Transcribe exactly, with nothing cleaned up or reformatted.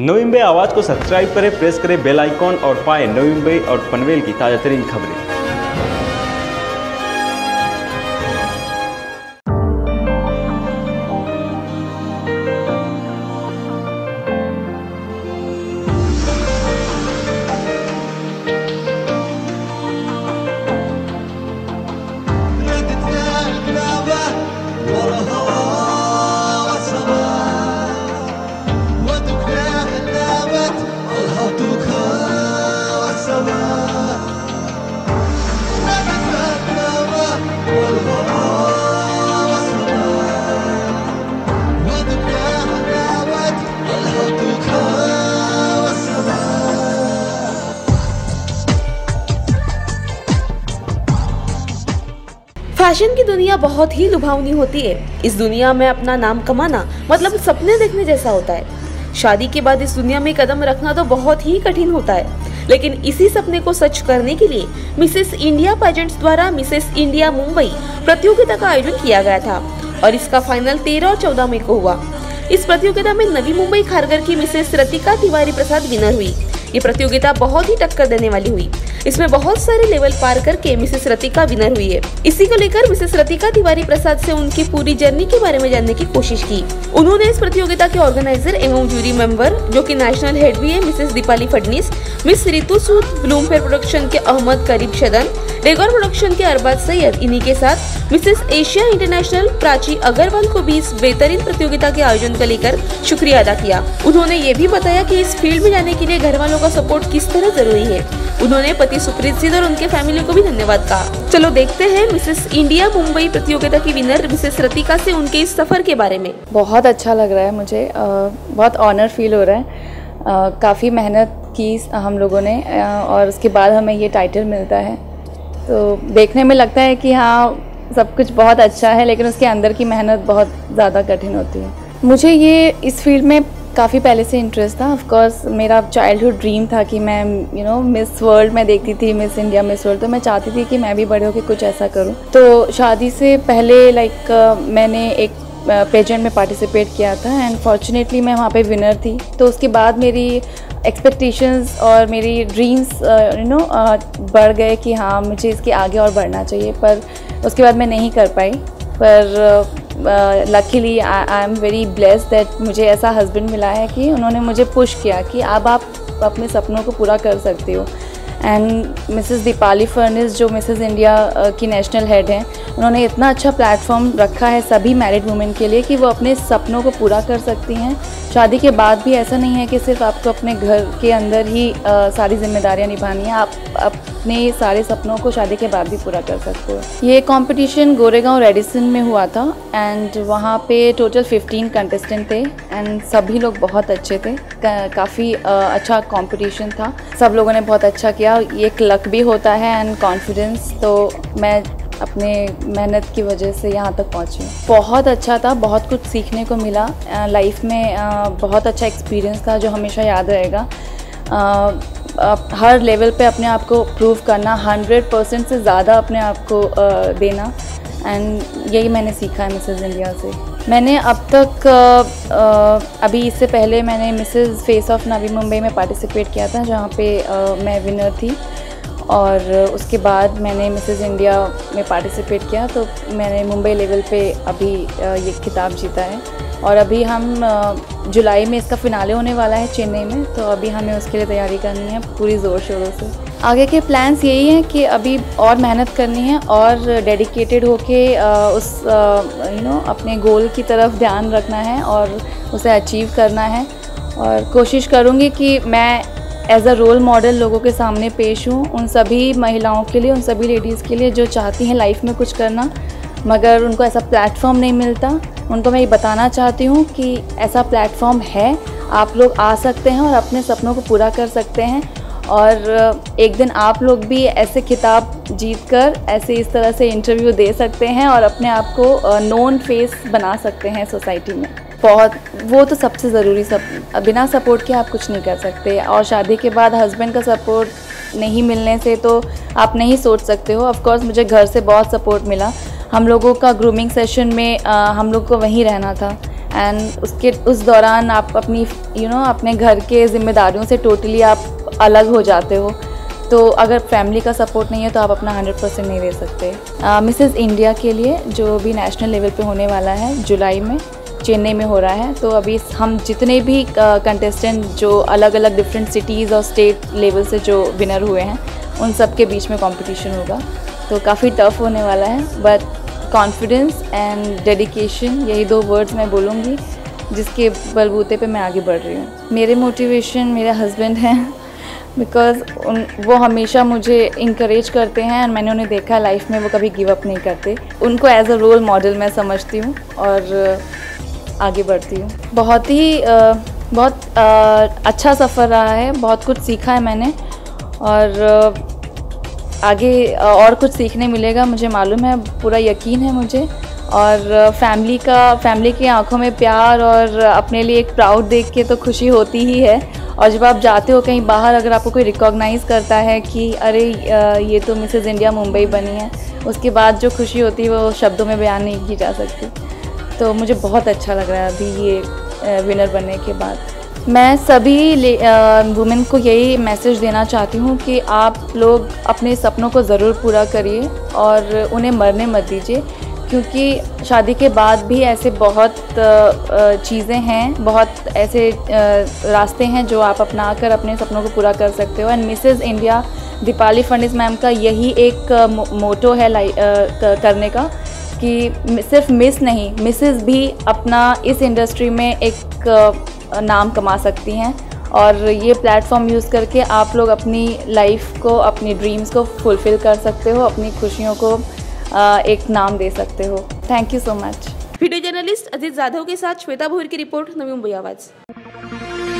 नवी मुंबई आवाज़ को सब्सक्राइब करें, प्रेस करें बेल आइकॉन और पाएं नवी मुंबई और पनवेल की ताज़ा तरीन खबरें। फैशन की दुनिया बहुत ही लुभावनी होती है। इस दुनिया में अपना नाम कमाना मतलब सपने देखने जैसा होता है। शादी के बाद इस दुनिया में कदम रखना तो बहुत ही कठिन होता है, लेकिन इसी सपने को सच करने के लिए मिसेस इंडिया पेजेंट्स द्वारा मिसेस इंडिया मुंबई प्रतियोगिता का आयोजन किया गया था और इसका फाइनल तेरह और चौदह मई को हुआ। इस प्रतियोगिता में नवी मुंबई खारघर की मिसेस रतिका तिवारी प्रसाद विनर हुई। ये प्रतियोगिता बहुत ही टक्कर देने वाली हुई। इसमें बहुत सारे लेवल पार करके मिसेस रतिका विनर हुई है। इसी को लेकर मिसेस रतिका तिवारी प्रसाद से उनकी पूरी जर्नी के बारे में जानने की कोशिश की। उन्होंने इस प्रतियोगिता के ऑर्गेनाइजर एवं जूरी मेंबर जो कि नेशनल हेड भी है Mrs Deepali Phadnis, Miss Ritu Sood, Bloomfair production के अहमद करीब शदन, रेगोर प्रोडक्शन के अरबाज सैयद, इन्हीं के साथ Mrs Asia international Prachi Agarwal को भी इस बेहतरीन प्रतियोगिता के आयोजन को लेकर शुक्रिया अदा किया। उन्होंने ये भी बताया कि इस फील्ड में जाने के लिए घर वालों का सपोर्ट किस तरह जरूरी है। उन्होंने पति सुप्रीत सिंह और उनके फैमिली को भी धन्यवाद कहा। चलो देखते हैं मिसेस इंडिया मुंबई प्रतियोगिता की विनर मिसेस रतिका से उनके इस सफर के बारे में। बहुत अच्छा लग रहा है मुझे, आ, बहुत ऑनर फील हो रहा है। काफ़ी मेहनत की हम लोगों ने आ, और उसके बाद हमें ये टाइटल मिलता है, तो देखने में लगता है कि हाँ सब कुछ बहुत अच्छा है, लेकिन उसके अंदर की मेहनत बहुत ज़्यादा कठिन होती है। मुझे ये इस फील्ड में काफ़ी पहले से इंटरेस्ट था। ऑफ कोर्स मेरा चाइल्डहुड ड्रीम था कि मैं यू नो मिस वर्ल्ड में देखती थी, मिस इंडिया, मिस वर्ल्ड, तो मैं चाहती थी कि मैं भी बड़े होकर कुछ ऐसा करूं। तो शादी से पहले लाइक मैंने एक पेजेंट में पार्टिसिपेट किया था एंड फॉर्चुनेटली मैं वहाँ पे विनर थी। तो उसके बाद मेरी एक्सपेक्टेशंस और मेरी ड्रीम्स यू नो बढ़ गए कि हाँ मुझे इसके आगे और बढ़ना चाहिए, पर उसके बाद मैं नहीं कर पाई। पर luckily I am very blessed that मुझे ऐसा हस्बैंड मिला है कि उन्होंने मुझे पुश किया कि अब आप अपने सपनों को पूरा कर सकते हो। एंड मिसेस दीपाली फडनीस जो मिसेस इंडिया की नेशनल हेड हैं, उन्होंने इतना अच्छा प्लेटफॉर्म रखा है सभी मैरिड वुमेन के लिए कि वो अपने सपनों को पूरा कर सकती हैं। शादी के बाद भी ऐसा नहीं है कि सिर्फ आपको अपने घर के अंदर ही आ, सारी जिम्मेदारियां निभानी है, आप अपने सारे सपनों को शादी के बाद भी पूरा कर सकते हो। ये कंपटीशन गोरेगांव रेडिसन में हुआ था एंड वहाँ पे टोटल पंद्रह कंटेस्टेंट थे एंड सभी लोग बहुत अच्छे थे। का, काफ़ी अच्छा कंपटीशन था, सब लोगों ने बहुत अच्छा किया। ये एक लक भी होता है एंड कॉन्फिडेंस, तो मैं अपने मेहनत की वजह से यहाँ तक पहुँची। बहुत अच्छा था, बहुत कुछ सीखने को मिला लाइफ में, आ, बहुत अच्छा एक्सपीरियंस था जो हमेशा याद रहेगा। आ, हर लेवल पे अपने आप को प्रूव करना, हंड्रेड परसेंट से ज़्यादा अपने आप को आ, देना, एंड यही मैंने सीखा है मिसेस इंडिया से। मैंने अब तक आ, आ, अभी इससे पहले मैंने Mrs face off Navi Mumbai में पार्टिसिपेट किया था जहाँ पे आ, मैं विनर थी, और उसके बाद मैंने मिसेस इंडिया में पार्टिसिपेट किया, तो मैंने मुंबई लेवल पे अभी ये खिताब जीता है। और अभी हम जुलाई में इसका फिनाले होने वाला है चेन्नई में, तो अभी हमें उसके लिए तैयारी करनी है पूरी ज़ोर शोरों से। आगे के प्लान्स यही हैं कि अभी और मेहनत करनी है और डेडिकेटेड होके उस यू नो अपने गोल की तरफ ध्यान रखना है और उसे अचीव करना है। और कोशिश करूँगी कि मैं एज अ रोल मॉडल लोगों के सामने पेश हूँ, उन सभी महिलाओं के लिए, उन सभी लेडीज़ के लिए जो चाहती हैं लाइफ में कुछ करना मगर उनको ऐसा प्लेटफॉर्म नहीं मिलता। उनको मैं ये बताना चाहती हूँ कि ऐसा प्लेटफॉर्म है, आप लोग आ सकते हैं और अपने सपनों को पूरा कर सकते हैं, और एक दिन आप लोग भी ऐसे खिताब जीतकर ऐसे इस तरह से इंटरव्यू दे सकते हैं और अपने आप को नोन फेस बना सकते हैं सोसाइटी में। बहुत वो तो सबसे ज़रूरी, सब बिना सपोर्ट के आप कुछ नहीं कर सकते। और शादी के बाद हस्बैंड का सपोर्ट नहीं मिलने से तो आप नहीं सोच सकते हो। ऑफ कोर्स मुझे घर से बहुत सपोर्ट मिला। हम लोगों का ग्रूमिंग सेशन में आ, हम लोग को वहीं रहना था एंड उसके उस दौरान आप अपनी यू you नो know, अपने घर के जिम्मेदारियों से टोटली आप अलग हो जाते हो। तो अगर फैमिली का सपोर्ट नहीं है तो आप अपना हंड्रेड परसेंट नहीं दे सकते। मिसेस इंडिया के लिए जो भी नेशनल लेवल पे होने वाला है जुलाई में चेन्नई में हो रहा है, तो अभी हम जितने भी कंटेस्टेंट जो अलग अलग डिफरेंट सिटीज़ और स्टेट लेवल से जो विनर हुए हैं उन सब के बीच में कंपटीशन होगा। तो काफ़ी टफ होने वाला है, बट कॉन्फिडेंस एंड डेडिकेशन यही दो वर्ड्स मैं बोलूँगी जिसके बलबूते पे मैं आगे बढ़ रही हूँ। मेरे मोटिवेशन मेरे हस्बैंड हैं, बिकॉज़ उन वो हमेशा मुझे इंकरेज करते हैं और मैंने उन्हें देखा लाइफ में वो कभी गिव अप नहीं करते। उनको एज अ रोल मॉडल मैं समझती हूँ और आगे बढ़ती हूँ। बहुत ही बहुत अच्छा सफ़र रहा है, बहुत कुछ सीखा है मैंने और आगे और कुछ सीखने मिलेगा, मुझे मालूम है, पूरा यकीन है मुझे। और फैमिली का फैमिली की आंखों में प्यार और अपने लिए एक प्राउड देख के तो खुशी होती ही है। और जब आप जाते हो कहीं बाहर, अगर आपको कोई रिकॉग्नाइज़ करता है कि अरे ये तो मिसेस इंडिया मुंबई बनी है, उसके बाद जो खुशी होती है वो शब्दों में बयान नहीं की जा सकती। तो मुझे बहुत अच्छा लग रहा है अभी ये विनर बनने के बाद। मैं सभी वुमेन को यही मैसेज देना चाहती हूँ कि आप लोग अपने सपनों को ज़रूर पूरा करिए और उन्हें मरने मत दीजिए, क्योंकि शादी के बाद भी ऐसे बहुत चीज़ें हैं, बहुत ऐसे रास्ते हैं जो आप अपना कर अपने सपनों को पूरा कर सकते हो। And Mrs India Deepali Fadnavis ma'am का यही एक मोटो है करने का कि सिर्फ मिस नहीं, मिसेस भी अपना इस इंडस्ट्री में एक नाम कमा सकती हैं। और ये प्लेटफॉर्म यूज़ करके आप लोग अपनी लाइफ को, अपनी ड्रीम्स को फुलफ़िल कर सकते हो, अपनी खुशियों को एक नाम दे सकते हो। Thank you so much. Video journalist Ajit Jadhav के साथ श्वेता भोर की रिपोर्ट, नवी मुंबई आवाज़।